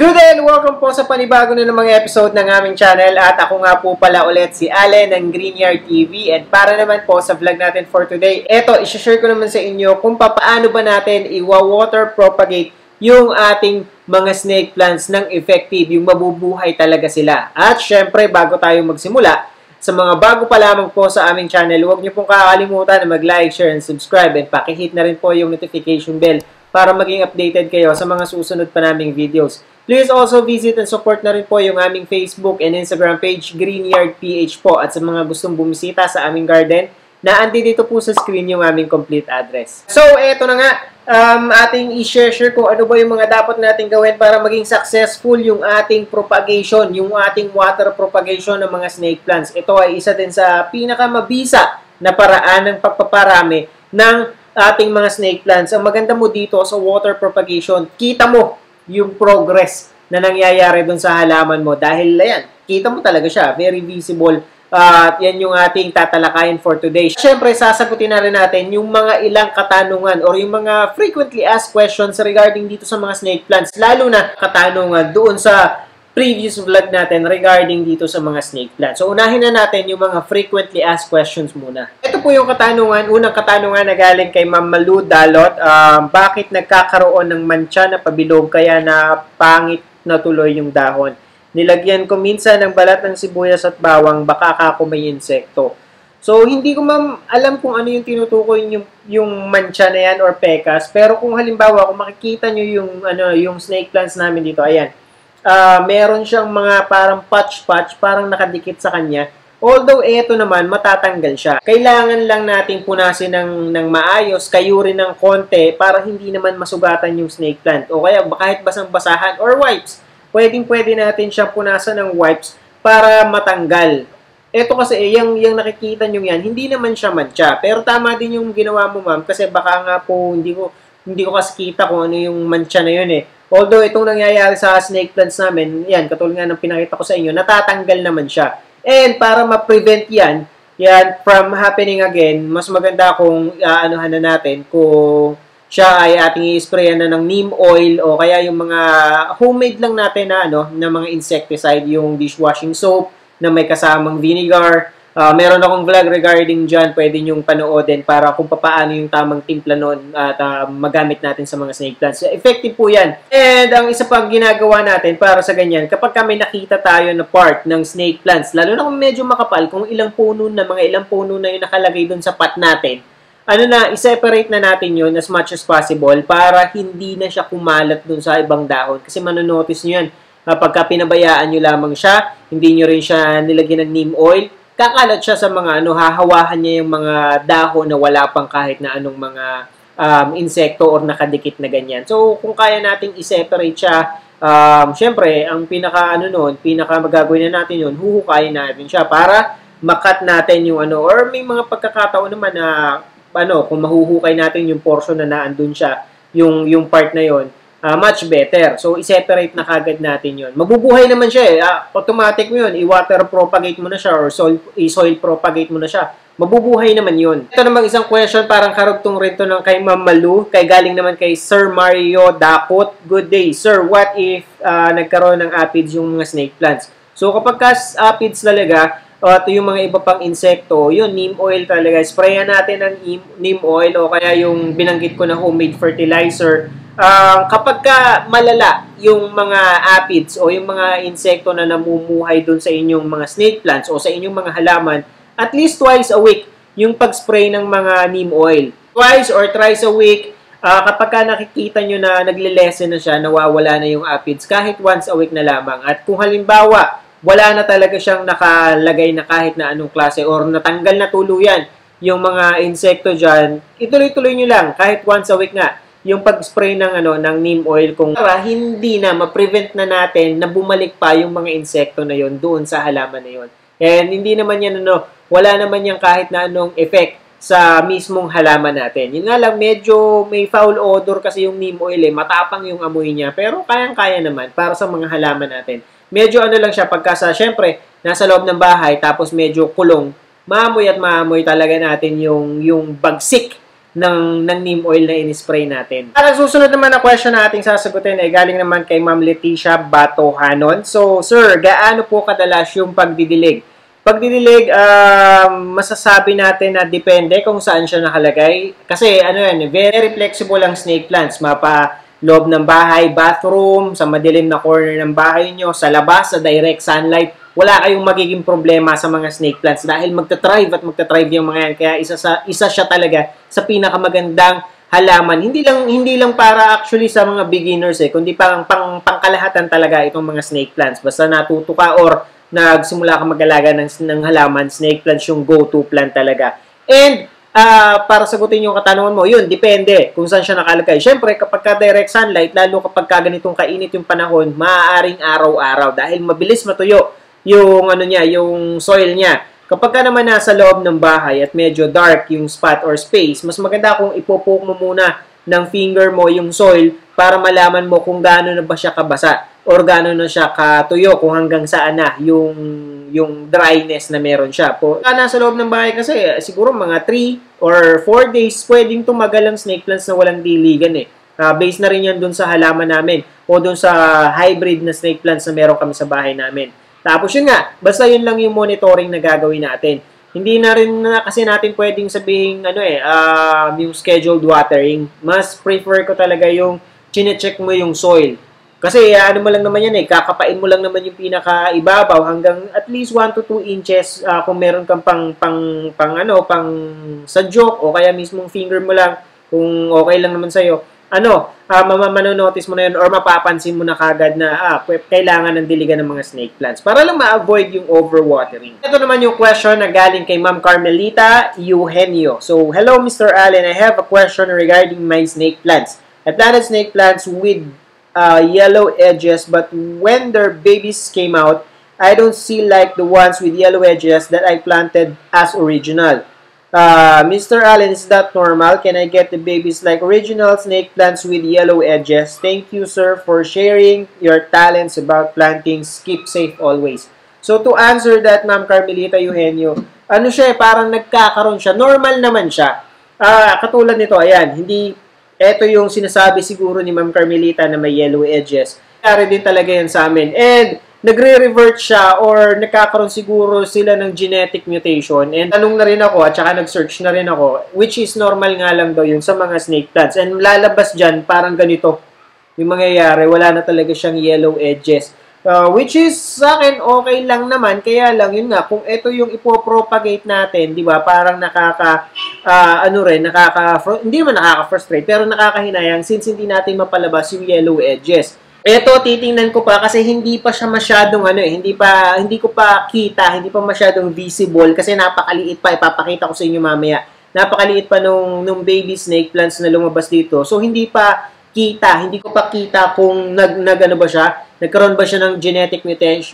Good day and welcome po sa panibago na namang episode ng aming channel at ako nga po pala ulit si Allen ng Greenyard TV and para naman po sa vlog natin for today, eto, isashare ko naman sa inyo kung paano ba natin iwa-water propagate yung ating mga snake plants ng effective, yung mabubuhay talaga sila. At syempre, bago tayo magsimula, sa mga bago pa lamang po sa aming channel, huwag niyo pong kakalimutan na mag-like, share, and subscribe and pakihit na rin po yung notification bell para maging updated kayo sa mga susunod pa naming videos. Please also visit and support na rin po yung aming Facebook and Instagram page, greenyard.ph po. At sa mga gustong bumisita sa aming garden, na dito po sa screen yung aming complete address. So, eto na nga, ating i-share kung ano ba yung mga dapat natin gawin para maging successful yung ating propagation, yung ating water propagation ng mga snake plants. Ito ay isa din sa pinakamabisa na paraan ng pagpaparami ng ating mga snake plants. Ang maganda mo dito sa water propagation, kita mo yung progress na nangyayari dun sa halaman mo. Dahil yan, kita mo talaga siya. Very visible. At yan yung ating tatalakayin for today. Siyempre, sasagutin na rin natin yung mga ilang katanungan or yung mga frequently asked questions regarding dito sa mga snake plants. Lalo na katanungan doon sa previous vlog natin regarding dito sa mga snake plants. So, unahin na natin yung mga frequently asked questions muna. Ito po yung katanungan. Unang katanungan na galing kay Ma'am Malu Dalot. Bakit nagkakaroon ng mantsa na pabilog kaya na pangit na tuloy yung dahon? Nilagyan ko minsan ng balat ng sibuyas at bawang, baka ako may insekto. So, hindi ko alam kung ano yung tinutukoy yung mantsa na yan or pekas. Pero kung halimbawa, kung makikita nyo yung snake plants namin dito, ayan. Meron siyang mga parang patch-patch, parang nakadikit sa kanya. Although, eto naman, matatanggal siya. Kailangan lang nating punasin ng maayos, kayurin ng konti para hindi naman masugatan yung snake plant. O kaya, kahit basang-basahan or wipes, pwede natin siyang punasan ng wipes para matanggal. Eto kasi, yung nakikita nyo yan, hindi naman siya mantsa. Pero tama din yung ginawa mo, ma'am, kasi baka nga po, hindi ko kasi kita kung ano yung mantsa na yun eh. Although itong nangyayari sa snake plants namin, yan, katulad nga ng pinakita ko sa inyo, natatanggal naman siya. And para ma-prevent yan from happening again, mas maganda kung anuhan na natin, kung siya ay ating i-sprayan na ng neem oil o kaya yung mga homemade lang natin na mga insecticide, yung dishwashing soap na may kasamang vinegar. Meron akong vlog regarding dyan, pwede nyong panoodin para kung paano yung tamang timpla noon at magamit natin sa mga snake plants. Effective po yan. And ang isa pang ginagawa natin para sa ganyan, kapag kami nakita tayo na part ng snake plants, lalo na kung medyo makapal, kung mga ilang puno na yung nakalagay dun sa pot natin, i-separate na natin yun as much as possible para hindi na siya kumalat dun sa ibang dahon. Kasi manonotice nyo yan, pagka pinabayaan nyo lamang siya, hindi nyo rin siya nilagyan ng neem oil, kakalat siya sa mga hahawahan niya yung mga dahon na wala pang kahit na anong mga insekto or nakadikit na ganyan. So, kung kaya nating i-separate siya, syempre, ang pinaka magagawin na natin yun, huhukayin natin siya para makat natin yung or may mga pagkakataon naman na, kung mahuhukay natin yung portion na naandun siya, yung part na yon, much better. So, i-separate na kagad natin yon. Mabubuhay naman siya eh. Automatic mo yun. I-water propagate mo na siya or i-soil propagate mo na siya. Mabubuhay naman yun. Ito namang isang question, parang karugtong rin to ng kay Ma'am Malu. Galing naman kay Sir Mario Dapot. Good day. Sir, what if nagkaroon ng aphids yung mga snake plants? So, kapag aphids talaga, ito yung mga iba pang insekto, yun, neem oil talaga. Sprayan natin ng neem oil o kaya yung binanggit ko na homemade fertilizer. Kapag malala yung mga aphids o yung mga insekto na namumuhay dun sa inyong mga snake plants o sa inyong mga halaman, at least twice a week yung pag-spray ng mga neem oil. Twice or thrice a week, kapag nakikita nyo na nagle-lessen na siya, nawawala na yung aphids, kahit once a week na lamang. At kung halimbawa, wala na talaga siyang nakalagay na kahit na anong klase or natanggal na tuluyan yung mga insekto dyan, ituloy-tuloy nyo lang, kahit once a week nga, yung pag-spray ng neem oil para hindi na ma-prevent na natin na bumalik pa yung mga insekto na yon doon sa halaman na yon. And hindi naman yan wala naman yan kahit na anong effect sa mismong halaman natin. Yun nga lang, medyo may foul odor kasi yung neem oil matapang yung amoy niya, pero kayang-kaya naman para sa mga halaman natin. Medyo lang siya syempre, nasa loob ng bahay tapos medyo kulong, maamoy at maamoy talaga natin yung bagsik ng neem oil na in-spray natin. At ang susunod naman na question na ating sasagutin ay galing naman kay Ma'am Leticia Batohanon. So, sir, gaano po kadalas yung pagdidilig? Pagdidilig, masasabi natin na depende kung saan siya nakalagay. Kasi, very flexible ang snake plants. Mapa loob ng bahay, bathroom, sa madilim na corner ng bahay nyo, sa labas, sa direct sunlight, wala kayong magiging problema sa mga snake plants dahil magta-thrive yung mga yan. Kaya isa siya talaga sa pinakamagandang halaman. Hindi lang para actually sa mga beginners kundi pangkalahatan talaga itong mga snake plants. Basta natuto ka or nagsimula ka mag-alaga ng halaman, snake plants yung go-to plant talaga. And para sagutin yung katanungan mo, yun, depende kung saan siya nakalagay. Siyempre, kapag ka direct sunlight, lalo kapag ka ganitong kainit yung panahon, maaaring araw-araw dahil mabilis matuyo yung yung soil niya. Kapag ka naman nasa loob ng bahay at medyo dark yung spot or space, mas maganda kung ipopoke mo muna ng finger mo yung soil para malaman mo kung gaano na ba siya kabasa or gaano na siya katuyo, kung hanggang saan na yung dryness na meron siya. Nasa loob ng bahay kasi, siguro mga 3 or 4 days, pwedeng tumagal ang snake plants na walang diligan Based na rin yan dun sa halaman namin o dun sa hybrid na snake plants na meron kami sa bahay namin. Tapos yun nga, basta yun lang yung monitoring na gagawin natin. Hindi na rin kasi natin pwedeng sabihin, yung scheduled watering. Mas prefer ko talaga yung chine-check mo yung soil. Kasi mo lang naman yan kakapain mo lang naman yung pinakaibabaw hanggang at least 1 to 2 inches kung meron kang pang sadyok o kaya mismong finger mo lang kung okay lang naman sa'yo. Manonotice mo na yun or mapapansin mo na kagad na kailangan ng diligan ng mga snake plants para lang ma-avoid yung overwatering. Ito naman yung question na galing kay Ma'am Carmelita Eugenio. So, hello Mr. Allen, I have a question regarding my snake plants. I planted snake plants with yellow edges, but when their babies came out, I don't see like the ones with yellow edges that I planted as original. Mr. Allen, is that normal? Can I get the babies like original snake plants with yellow edges? Thank you, sir, for sharing your talents about plantings. Keep safe always. So, to answer that, Ma'am Carmelita Eugenio, parang nagkakaroon siya. Normal naman siya. Katulad nito, ayan, ito yung sinasabi siguro ni Ma'am Carmelita na may yellow edges. Kaya din talaga yan sa amin. And, nagre-revert siya or nagkakaroon siguro sila ng genetic mutation. And tanong na rin ako at saka nag-search na rin ako, which is normal nga lang daw yun sa mga snake plants. And lalabas dyan, parang ganito yung mangyayari. Wala na talaga siyang yellow edges. Which is sa akin okay lang naman. Kaya lang yun nga, kung ito yung ipopropagate natin, di ba, parang hindi man nakaka-frustrate, pero nakakahinayang since hindi natin mapalabas yung yellow edges. Ito, titingnan ko pa kasi hindi pa siya masyadong hindi ko pa kita, hindi pa masyadong visible kasi napakaliit pa. Ipapakita ko sa inyo mamaya. Napakaliit pa nung baby snake plants na lumabas dito. So, hindi pa kita, hindi ko pa kita kung nagkaroon ba siya ng genetic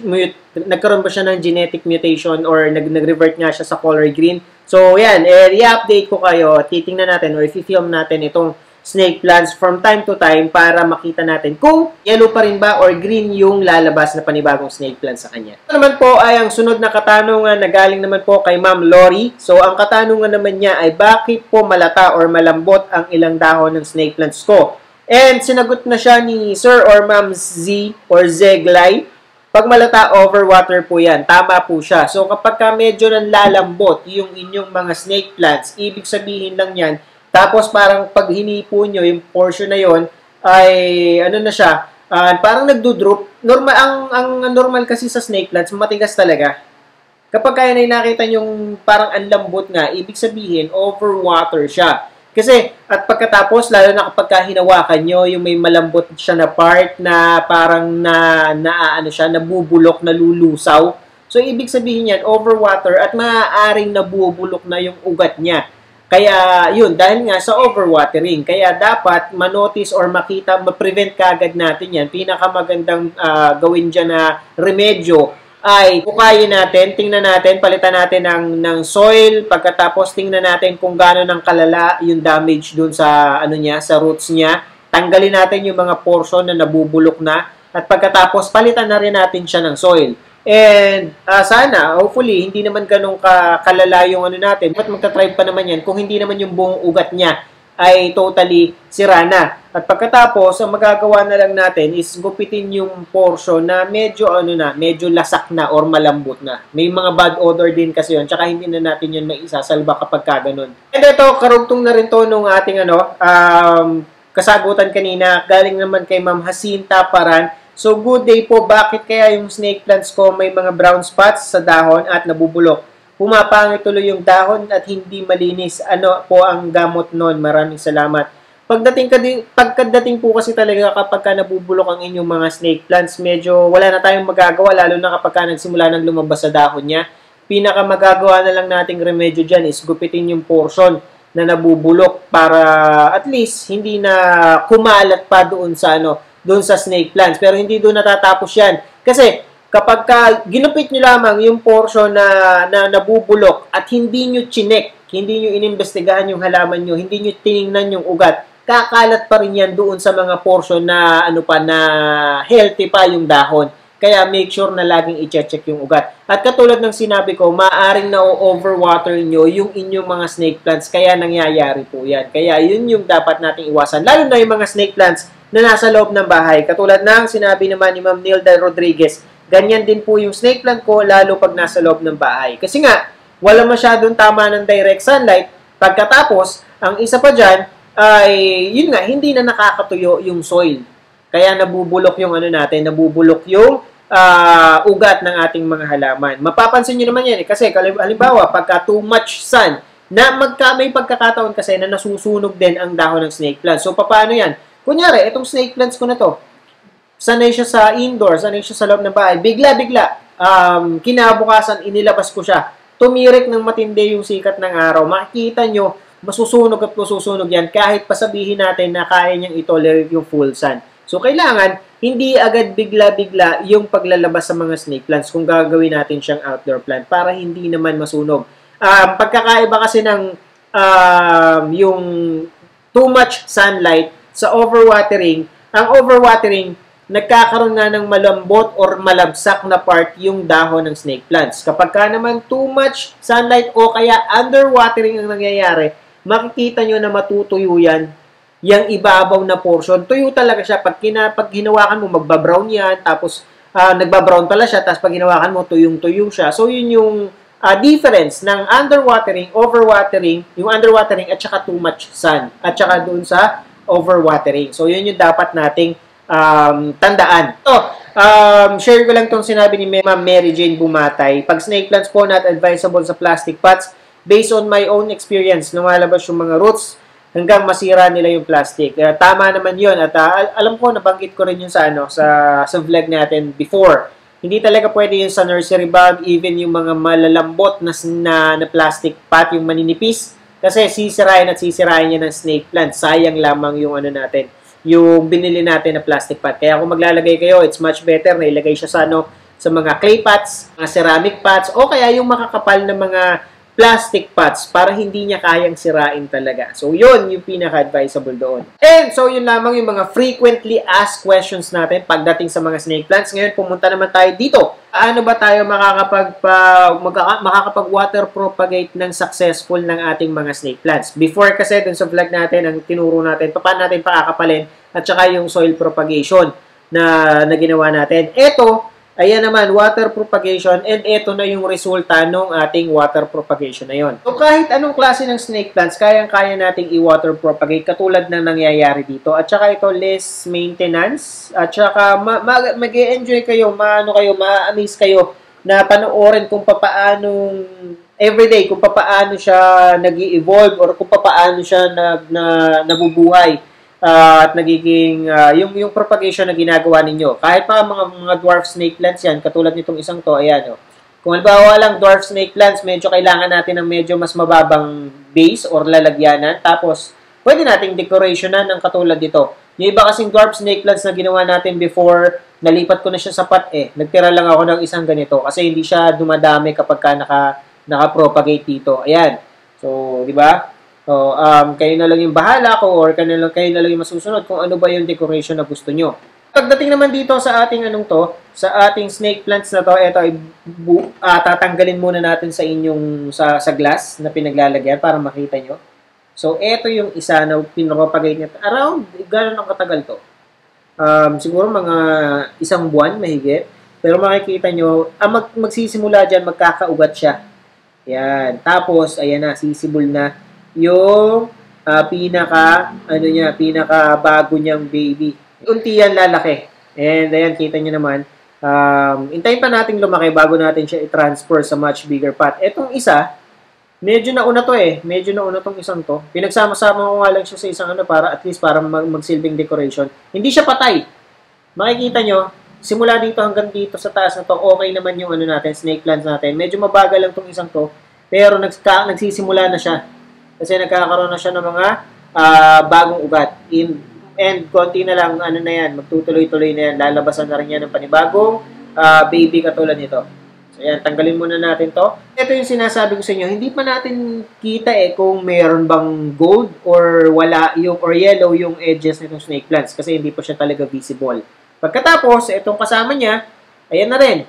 mutation or nag-revert nga siya sa color green. So, yan, i-update ko kayo, titingnan natin or i-film natin itong snake plants from time to time para makita natin kung yellow pa rin ba or green yung lalabas na panibagong snake plant sa kanya. Ito naman po ay ang sunod na katanungan na galing naman po kay Ma'am Lori. So, ang katanungan naman niya ay bakit po malata or malambot ang ilang dahon ng snake plants ko? And sinagot na siya ni Sir or Ma'am Z or Zeglay. Pag malata, overwater po yan. Tama po siya. So, kapag medyo nanlalambot yung inyong mga snake plants, ibig sabihin lang yan, tapos parang pag hinipo nyo, yung portion na yon ay parang nagdo-drop. Ang normal kasi sa snake plants, matigas talaga. Kapag kaya na nakita yung parang anlambot nga, ibig sabihin, overwater siya. Kasi, at pagkatapos, lalo na kapag hinawakan nyo, yung may malambot siya na part na parang nabubulok, nalulusaw. So, ibig sabihin yan, overwater at maaaring nabubulok na yung ugat niya. Kaya, yun, dahil nga sa overwatering. Kaya dapat manotice or ma-prevent kagad natin yan. Pinakamagandang gawin dyan na remedyo ay bukayin natin, tingnan natin, palitan natin ng soil, pagkatapos tingnan natin kung gaano ng kalala yung damage dun sa, sa roots niya. Tanggalin natin yung mga portion na nabubulok na at pagkatapos palitan na rin natin siya ng soil. And sana, hopefully, hindi naman ganun kalala yung ano natin. But magta-thrive pa naman yan kung hindi naman yung buong ugat niya ay totally sira na. At pagkatapos, ang magagawa na lang natin is gupitin yung portion na medyo medyo lasak na or malambot na. May mga bad odor din kasi yun, tsaka hindi na natin yun maisasalba kapag kaganon. And ito, karugtong na rin to nung ating kasagutan kanina, galing naman kay Ma'am Jacinta Paran. So, good day po, bakit kaya yung snake plants ko may mga brown spots sa dahon at nabubulok? Pumapangit tuloy yung dahon at hindi malinis. Ano po ang gamot nun? Maraming salamat. Pagkadating po kasi talaga kapag ka nabubulok ang inyong mga snake plants, medyo wala na tayong magagawa, lalo na kapag ka nagsimula ng lumabas sa dahon niya. Pinaka magagawa na lang nating remedyo dyan is gupitin yung portion na nabubulok para at least hindi na kumalat pa doon sa snake plants. Pero hindi doon natatapos yan. Kasi kapag ginupit nyo lamang yung portion na nabubulok at hindi nyo chinek, hindi nyo inimbestigahan yung halaman nyo, hindi nyo tiningnan yung ugat, kakalat pa rin yan doon sa mga portion na na healthy pa yung dahon. Kaya make sure na laging i-check yung ugat. At katulad ng sinabi ko, maaring na-overwater nyo yung inyong mga snake plants, kaya nangyayari po yan. Kaya yun yung dapat nating iwasan. Lalo na yung mga snake plants na nasa loob ng bahay. Katulad ng sinabi naman ni Ma'am Nilda Rodriguez, ganyan din po yung snake plant ko, lalo pag nasa loob ng bahay. Kasi nga, wala masyadong tama ng direct sunlight. Pagkatapos, ang isa pa dyan, ay, yun nga, hindi na nakakatuyo yung soil. Kaya nabubulok yung nabubulok yung ugat ng ating mga halaman. Mapapansin nyo naman yan, kasi halimbawa, pagka too much sun, may pagkakataon kasi na nasusunog din ang dahon ng snake plant. So, paano yan? Kunyari, itong snake plants ko na to, sanay siya sa indoor, sanay siya sa loob ng bahay, bigla-bigla, kinabukasan, inilabas ko siya, tumirik ng matindi yung sikat ng araw, makikita nyo, masusunog at masusunog yan, kahit pasabihin natin na kaya niyang itolerate yung full sun. So, kailangan, hindi agad bigla-bigla yung paglalabas sa mga snake plants kung gagawin natin siyang outdoor plant para hindi naman masunog. Pagkakaiba kasi ng yung too much sunlight sa overwatering, ang overwatering, nagkakaroon nga ng malambot or malabsak na part yung dahon ng snake plants. Kapag ka naman too much sunlight o kaya underwatering ang nangyayari, makikita nyo na matutuyo yan, yung ibabaw na portion. Tuyo talaga siya. Pag hinawakan mo, magbabrown yan, tapos nagbabrown pala siya, tapos pag hinawakan mo, tuyong-tuyo siya. So, yun yung difference ng underwatering, overwatering, yung underwatering at saka too much sun, at saka dun sa overwatering. So, yun yung dapat nating tandaan. Share ko lang itong sinabi ni Ma'am Mary Jane Bumatay. Pag snake plants po, not advisable sa plastic pots. Based on my own experience, lumalabas yung mga roots hanggang masira nila yung plastic. Tama naman yun. At alam ko, nabanggit ko rin yun sa vlog natin before. Hindi talaga pwede yun sa nursery bag, even yung mga malalambot na plastic pot, yung maninipis. Kasi sisirain niya ng snake plant. Sayang lamang yung yung binili natin na plastic pot. Kaya kung maglalagay kayo, it's much better na ilagay siya sa mga clay pots, mga ceramic pots, o kaya yung makakapal na mga plastic pots para hindi niya kayang sirain talaga. So, yun yung pinaka-advisable doon. And so, yun lamang yung mga frequently asked questions natin pagdating sa mga snake plants. Ngayon, pumunta naman tayo dito. Ano ba tayo makakapag-water propagate ng successful ng ating mga snake plants? Before kasi, dun sa vlog natin, ang tinuro natin, paano natin pakakapalin at saka yung soil propagation na ginawa natin. Ito, ayan naman, water propagation, and ito na yung resulta ng ating water propagation na yon. So, kahit anong klase ng snake plants, kayang-kaya nating i-water propagate, katulad ng nangyayari dito. At saka ito, less maintenance, at saka mag-e-enjoy kayo, ma-amaze kayo na panoorin kung papaanong everyday, kung papaano siya nag-i-evolve or kung papaano siya nabubuhay. At nagiging yung propagation na ginagawa ninyo. Kahit pa mga dwarf snake plants yan, katulad nitong isang to, ayan. Kung halimbawa lang dwarf snake plants, medyo kailangan natin ng medyo mas mababang base or lalagyanan. Tapos, pwede nating decorationan ng katulad dito. Yung iba kasing dwarf snake plants na ginawa natin before, nalipat ko na siya sa pot nagtira lang ako ng isang ganito kasi hindi siya dumadami kapag ka naka-propagate dito. Ayan. So, di ba? So, kayo na lang yung bahala ko or kayo na lang yung masusunod kung ano ba yung decoration na gusto nyo. Ito pagdating naman dito sa ating sa ating snake plants na to, ito ay tatanggalin muna natin sa inyong sa glass na pinaglalagyan para makita nyo. So, ito yung isa na pinapropagate niya. Around, gano'n ang katagal to? Siguro mga 1 buwan, mahigit. Pero makikita nyo, magsisimula dyan, magkakaugat siya. Yan. Tapos, ayan na, sisibol na yung pinaka bago niyang baby. Unti yan lalaki. And ayan, kita nyo naman. Hintayin pa natin lumaki bago natin siya i-transfer sa much bigger pot. Etong isa, medyo nauna to eh. Medyo nauna tong isang to. Pinagsama-sama ko nga lang siya sa isang para at least para magsilbing decoration. Hindi siya patay. Makikita nyo, simula dito hanggang dito sa taas na to, okay naman yung natin, snake plants natin. Medyo mabagal lang tong isang to, pero nagsisimula na siya. Kasi nagkakaroon na siya ng mga bagong ugat. And konti na lang, na yan, magtutuloy-tuloy na yan. Lalabasan na rin yan ng panibagong baby katulad nito. So, yan, tanggalin muna natin to. Ito yung sinasabi ko sa inyo, hindi pa natin kita kung meron bang gold or wala or yellow yung edges nitong snake plants kasi hindi pa siya talaga visible. Pagkatapos, itong kasama niya, ayan na rin.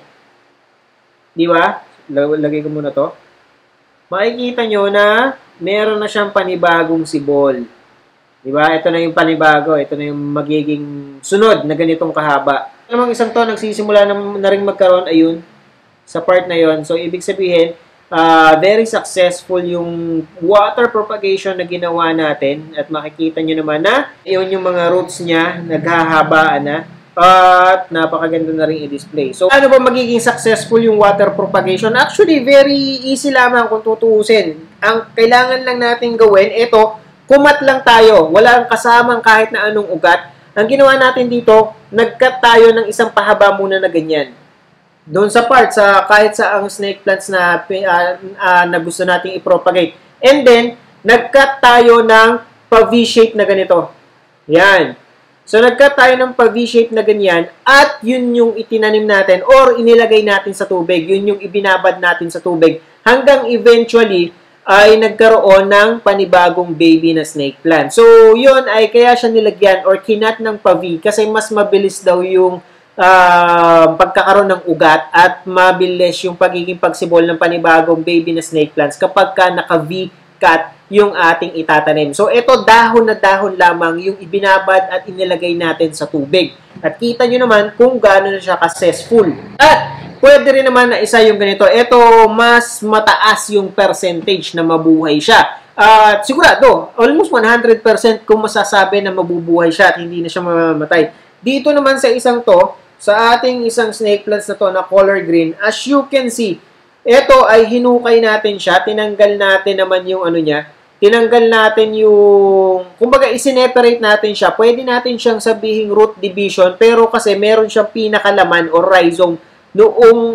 Di ba? Lagay ko muna to. Makikita nyo na meron na siyang panibagong sibol. Diba? Ito na yung panibago. Ito na yung magiging sunod na ganitong kahaba. Namang isang to, nagsisimula na rin magkaroon, ayun, sa part na yon. So, ibig sabihin, very successful yung water propagation na ginawa natin. At makikita nyo naman na, yun yung mga roots niya, naghahabaan na. At napakaganda na rin i-display. So, ano ba magiging successful yung water propagation? Actually, very easy lamang kung tutuusin. Ang kailangan lang natin gawin, ito, kumat lang tayo. Walang kasamang kahit na anong ugat. Ang ginawa natin dito, nag-cut tayo ng isang pahaba muna na ganyan. Doon sa part, kahit sa ang snake plants na gusto nating i-propagate. And then, nag-cut tayo ng pa-V-shape na ganito. Yan. So, nag-cut tayo ng pa-V-shape na ganyan at yun yung itinanim natin or inilagay natin sa tubig. Yun yung ibinabad natin sa tubig. Hanggang eventually, ay nagkaroon ng panibagong baby na snake plant. So, yun ay kaya siya nilagyan or kinat ng pa-V kasi mas mabilis daw yung pagkakaroon ng ugat at mabilis yung pagiging pagsibol ng panibagong baby na snake plants kapag ka naka-V cut yung ating itatanim. So, ito dahon na dahon lamang yung ibinabad at inilagay natin sa tubig. At kita nyo naman kung gaano na siya ka-successful. At pwede rin naman na isa yung ganito. Ito, mas mataas yung percentage na mabuhay siya. At sigurado, almost 100% kung masasabi na mabubuhay siya at hindi na siya mamamatay. Dito naman sa isang to, sa ating isang snake plants na to na color green, as you can see, ito ay hinukay natin siya. Tinanggal natin naman yung niya. Tinanggal natin yung, kumbaga isineparate natin siya. Pwede natin siyang sabihing root division, pero kasi meron siyang pinakalaman or rhizome noong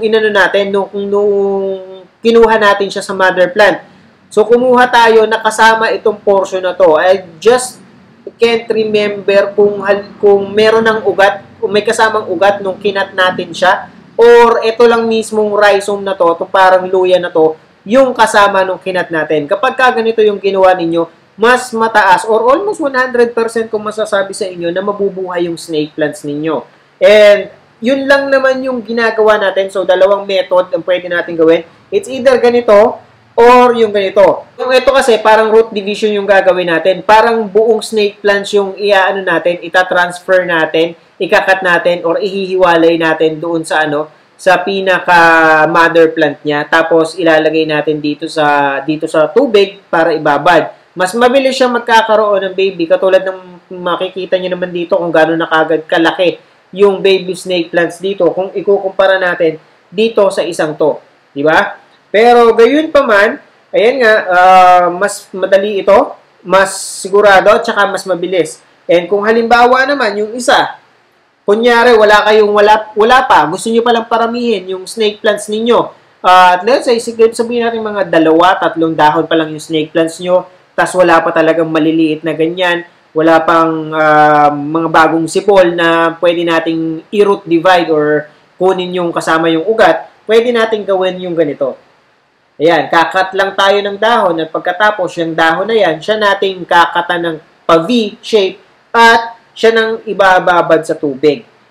nung kinuha natin siya sa mother plant. So, kumuha tayo, nakasama itong portion na to. I just can't remember kung meron ng ugat, kung may kasamang ugat nung kinat natin siya, or ito lang mismong rhizome na to, itong parang luya na to, yung kasama nung kinat natin. Kapag ganito yung ginawa ninyo, mas mataas, or almost 100% kung masasabi sa inyo na mabubuhay yung snake plants ninyo. And yun lang naman yung ginagawa natin. So, dalawang method ang pwede natin gawin. It's either ganito or yung ganito. Yung ito kasi, parang root division yung gagawin natin. Parang buong snake plants yung natin, itatransfer natin, ikakat natin, or ihihiwalay natin doon sa sa pinaka-mother plant niya. Tapos, ilalagay natin dito sa tubig para ibabad. Mas mabilis siyang magkakaroon ng baby. Katulad ng makikita nyo naman dito kung gano'n na kagad kalaki yung baby snake plants dito kung ikukumpara natin dito sa isang to. Diba? Pero gayon pa man, ayan nga, mas madali ito, mas sigurado, at saka mas mabilis. And kung halimbawa naman, yung isa, kunyari, wala pa, gusto nyo palang paramihin yung snake plants ninyo. At let's say, sabihin natin mga 2-3 dahon pa lang yung snake plants nyo, tas wala pa talagang maliliit na ganyan, wala pang mga bagong sipol na pwede nating i-root divide or kunin yung kasama yung ugat, pwede nating gawin yung ganito. Ayan, kakat lang tayo ng dahon at pagkatapos yung dahon na yan, siya nating kakatan ng pa-V shape at siya nang ibababad sa tubig.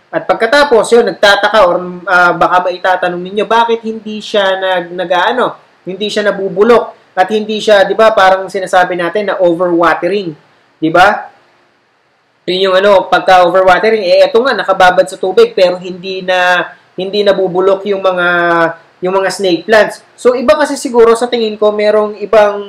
At pagkatapos, yun, nagtataka or baka maitatanong ninyo, bakit hindi siya hindi siya nabubulok at hindi siya, 'di ba, parang sinasabi natin na overwatering, 'di ba? Yun yung pagka-overwatering, eto nga nakababad sa tubig pero hindi nabubulok yung mga snake plants. So iba kasi siguro sa tingin ko merong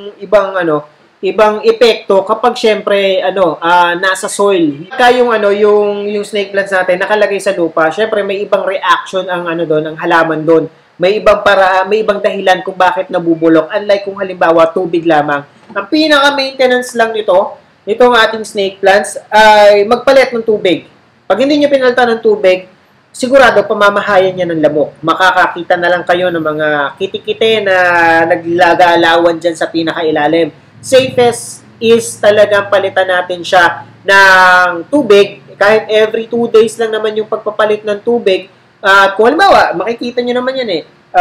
ibang epekto kapag syempre nasa soil. Kaya yung snake plants natin nakalagay sa lupa, syempre may ibang reaction ang ang halaman doon. May ibang dahilan kung bakit nabubulok, unlike kung halimbawa tubig lamang. Ang pinaka-maintenance lang nitong ating snake plants ay magpalit ng tubig. Pag hindi niyo pinalitan ng tubig, sigurado pamamahayan niya ng lamok. Makakakita na lang kayo ng mga kitikite na naglalaga-alawan dyan sa pinakailalim. Safest is talagang palitan natin siya ng tubig. Kahit every 2 days lang naman yung pagpapalit ng tubig. At kung halimbawa, makikita nyo naman yan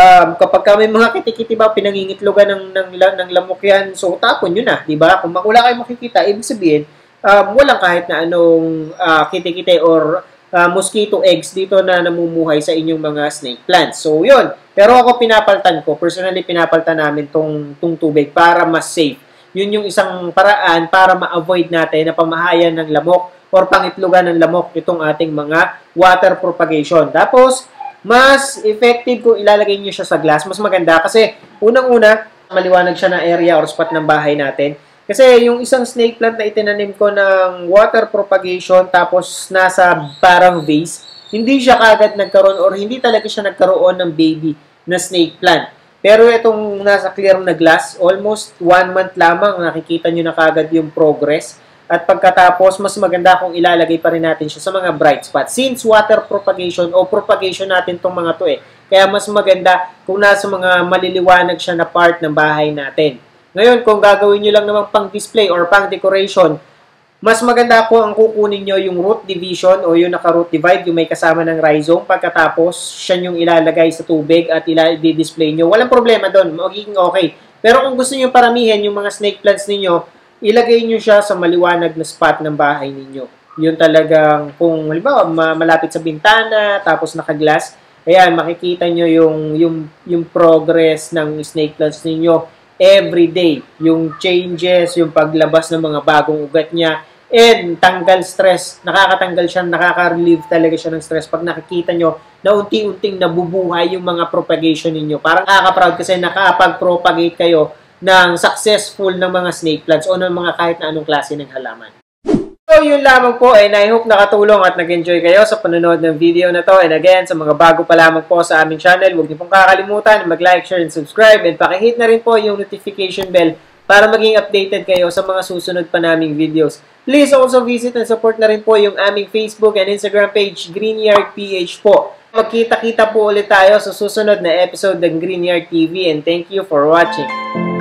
kapag may mga kitikiti ba, pinangingitlogan ng lamok yan, so tapon nyo na, di ba? Kung wala kayo makikita, ibig sabihin, walang kahit na anong kitikite or mosquito eggs dito na namumuhay sa inyong mga snake plants. So, yun. Pero ako personally pinapaltan namin tong tubig para mas safe. Yun yung isang paraan para ma-avoid natin na pamahayan ng lamok or pangitlugan ng lamok itong ating mga water propagation. Tapos, mas effective kung ilalagay nyo siya sa glass. Mas maganda kasi unang-una, maliwanag siya na area or spot ng bahay natin. Kasi yung isang snake plant na itinanim ko ng water propagation tapos nasa parang vase, hindi siya kagad nagkaroon or hindi talaga siya nagkaroon ng baby na snake plant. Pero itong nasa clear na glass, almost 1 month lamang nakikita nyo na kagad yung progress. At pagkatapos, mas maganda kung ilalagay pa rin natin siya sa mga bright spots. Since water propagation o propagation natin itong mga to kaya mas maganda kung nasa mga maliliwanag siya na part ng bahay natin. Ngayon, kung gagawin nyo lang naman pang display or pang decoration, mas maganda kung ang kukunin nyo yung root division o yung naka-root divide, yung may kasama ng rhizome. Pagkatapos, siya yung ilalagay sa tubig at i-display nyo. Walang problema doon. Magiging okay. Pero kung gusto nyo paramihin yung mga snake plants ninyo, ilagay nyo siya sa maliwanag na spot ng bahay ninyo. Yun talagang, kung halimbawa, malapit sa bintana, tapos naka-glass, ayan, makikita nyo yung progress ng snake plants ninyo every day. Yung changes, yung paglabas ng mga bagong ugat niya, and tanggal stress. Nakakatanggal siya, nakaka-relieve talaga siya ng stress pag nakikita nyo na unti-unting nabubuhay yung mga propagation ninyo. Parang nakaka-proud kasi nakapag-propagate kayo ng successful ng mga snake plants o ng mga kahit na anong klase ng halaman. So, yun lamang po, and I hope nakatulong at nag-enjoy kayo sa panonood ng video na to. And again, sa mga bago pa lamang po sa aming channel, huwag niyo pong kakalimutan mag-like, share, and subscribe. And pakihit na rin po yung notification bell para maging updated kayo sa mga susunod pa naming videos. Please also visit and support na rin po yung aming Facebook and Instagram page, greenyard.ph po. Magkita-kita po ulit tayo sa susunod na episode ng Greenyard TV, and thank you for watching.